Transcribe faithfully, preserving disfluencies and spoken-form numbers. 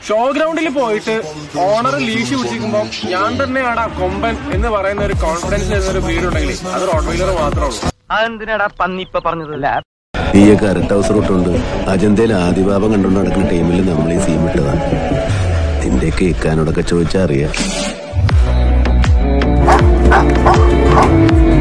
Show ഗ്രൗണ്ടിൽ പോയിട്ട് owner leash പിടിച്ചിരിക്കുമ്പോ ഞാൻ തന്നെയാടാ കൊമ്പൻ എന്ന് പറയുന്ന ഒരു കോൺഫിഡൻസ് എന്നൊരു ബ്രീഡ് ഉണ്ടെങ്കിൽ അത് റോട്ട്വീലർ മാത്രമേ ഉള്ളൂ. അതെന്തിനാടാ പന്നി ഇപ്പൊ പറഞ്ഞതല്ല. ഈ കറക്റ്റ് ഹൗസ് റൂട്ടുണ്ട്. അജന്തയിൽ ആദിഭാവം കണ്ടുകൊണ്ട് നടക്കുന്ന ടീമിൽ നമ്മൾ ഈ സീം ഇട്ടതാണ്. നിന്റെ കേൾക്കാനോടൊക്കെ ചോദിച്ചാൽ അറിയാം.